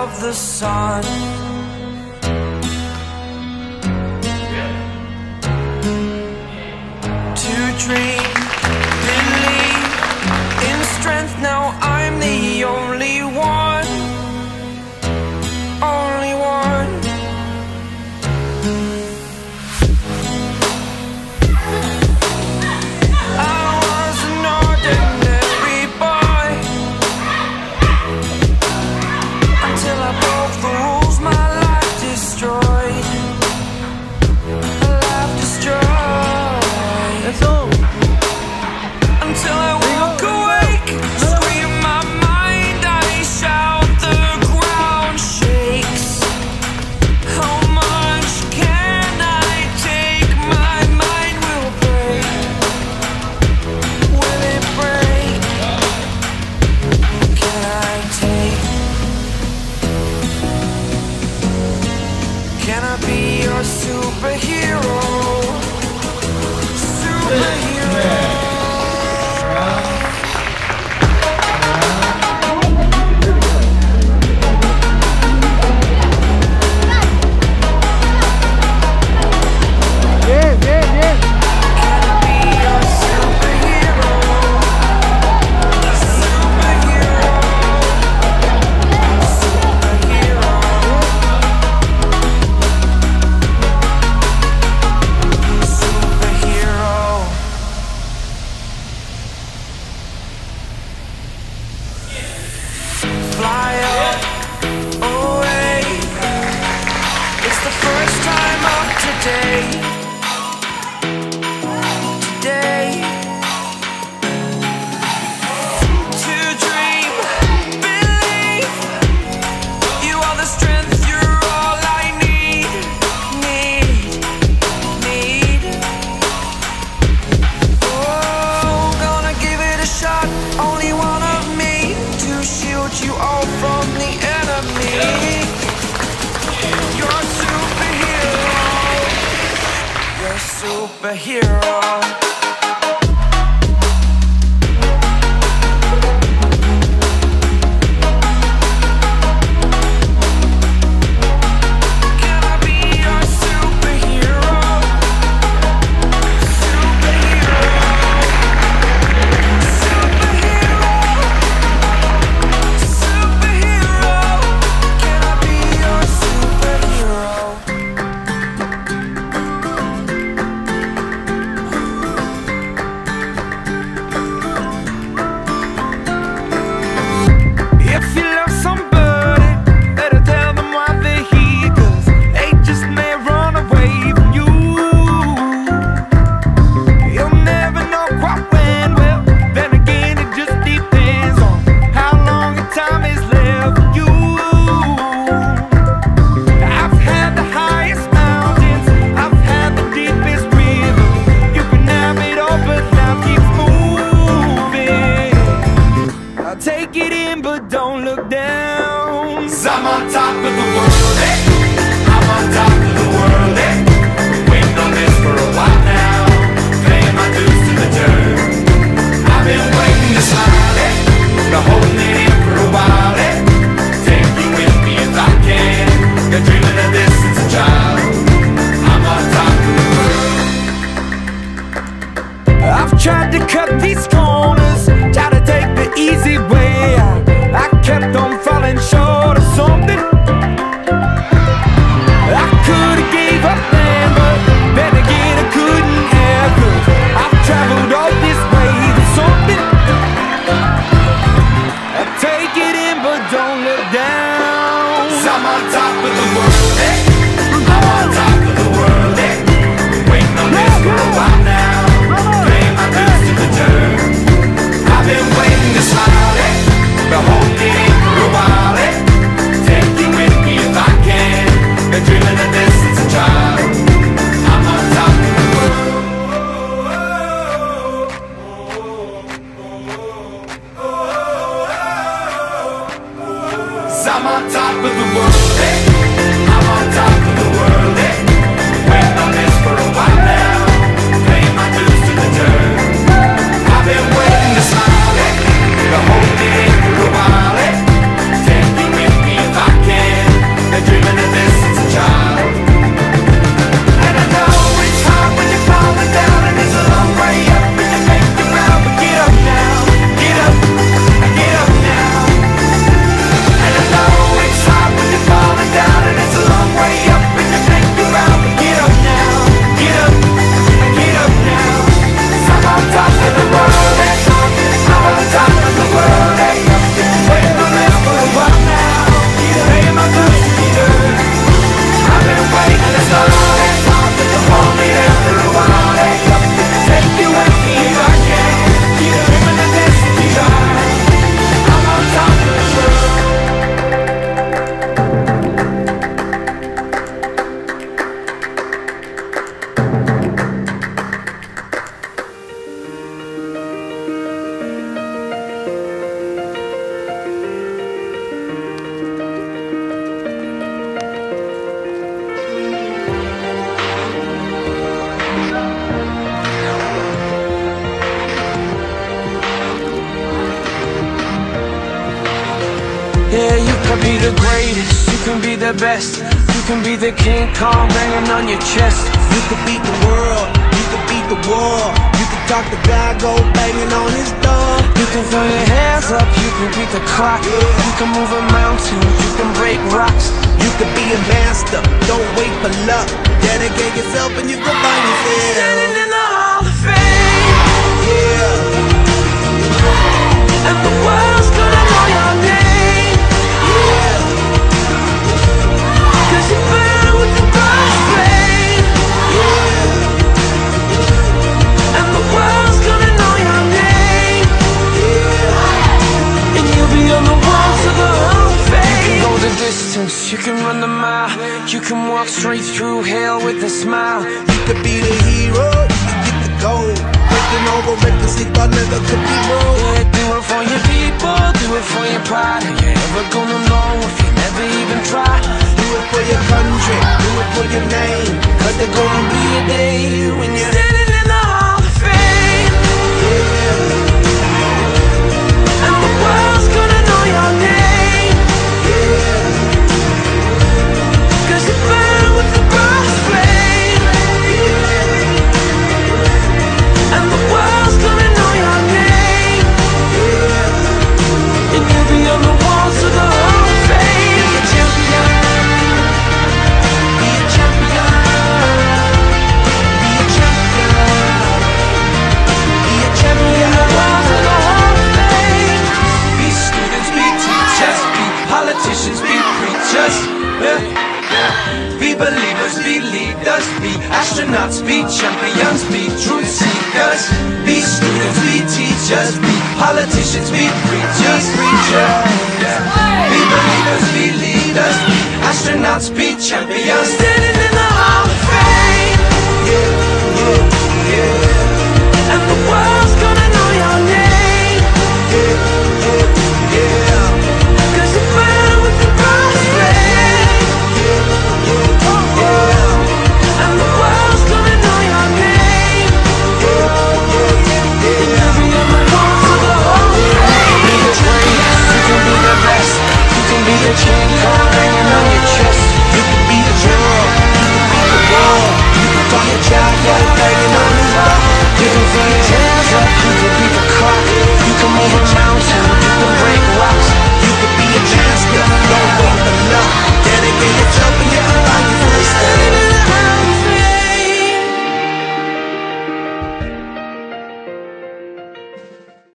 of the sun. To dream, believe in strength. Now I'm the only one, only one. I was an ordinary boy until I broke the rules. My life destroyed, a life destroyed. Let's go. Until I walk awake, scream my mind, I shout, the ground shakes. How much can I take? My mind will break. Will it break? Can I take? Can I be your superhero? Superhero. Bien, bien, bien. Can I be your superhero? Superhero. Superhero. Superhero. Fly up, away. It's the first time of today. Today. To dream, believe. You are the strength, you're all I need. Need. Oh, gonna give it a shot. Only one of me to shield you all from the enemy. You're a superhero. You're a superhero. Can I be your superhero? Superhero. Superhero. Can I be your superhero? If you love somebody, better tell them why they're here, 'cause they just may run away from you. You'll never know quite when. Well, then again, it just depends on how long the time is left for you. I've had the highest mountains, I've had the deepest river. You can have it all, but life keeps moving. I'll take it in, but don't look down. 'Cause I'm on top of the world, eh? I'm on top of the world, eh? Waiting on this for a while now, paying my dues to the dirt. I've been waiting to smile, eh? Been holding it in for a while, eh? Take you with me if I can. Been dreaming of this since a child. I'm on top of the world. I've tried to cut these corners, tried to take the easy way out. I kept on falling short of something. I could've gave up then, but then again I couldn't have, 'cause I've traveled all this way for something. I take it in, but don't look down. 'Cause I'm on top of the world, eh? I'm on top of the world, eh? Waiting on this for a while now, paying my dues to the dirt. I've been waiting to smile, eh? Been holding it in for a while, eh? Take you with me if I can. Been dreaming of this since a child. I'm on top of the world. 'Cause I'm on top of the world, eh? I'm on top of the world, eh? Waiting on this for a while now, paying my dues to the dirt. I've been waiting to smile, eh? Been holding it in for a while, eh? Take you with me if I can. Yeah, you can be the greatest, you can be the best, you can be the King Kong banging on your chest. You could beat the world, you could beat the war. You could talk to God, go banging on his door. You can throw your hands up, you can beat the clock. You can move a mountain, you can break rocks. You could be a master, don't wait for luck. Dedicate yourself and you can find yourself Standing in the Hall of Fame. Yeah. And the world's gonna know your name. Yeah. Cause you burn with the God's flame. Yeah. And the world's gonna know your name. Yeah. And you'll be on the walls of the Hall of Fame. You can go the distance, you can run the mile. You can walk straight through hell with a smile. You could be the hero, you could get the gold. Breaking over records they thought never could be broke. Yeah, do it for your people, do it for your pride. Are you ever gonna know if you never even try? Do it for your country, do it for your name. Cause there's gonna be a day when you're standing in the Hall of Fame. Yeah. And the world's gonna know your name. Yeah. Cause you burn with the God's flame. And the world's gonna know your name. And you'll be on the walls of the Hall of Fame. Be a champion. Be a champion. Be a champion. Be a champion. The walls of the Hall of Fame. Be students, be teachers, be politicians, be preachers. Be believers, be leaders, be astronauts, be champions, be truth seekers. Be students, be teachers, be politicians, be preachers, Be believers, be leaders, be astronauts, be champions. Standing in the Hall of Fame. And the world's gonna know your name. Cause you burn with the God's flame. And the world's gonna know your name. And you'll be on the walls of the Hall of Fame. Be the greatest, you can be the best, you can be the King Kong hanging on your chest. You could be the world, you could be the war. You could call your child, go banging on his door. You can feel your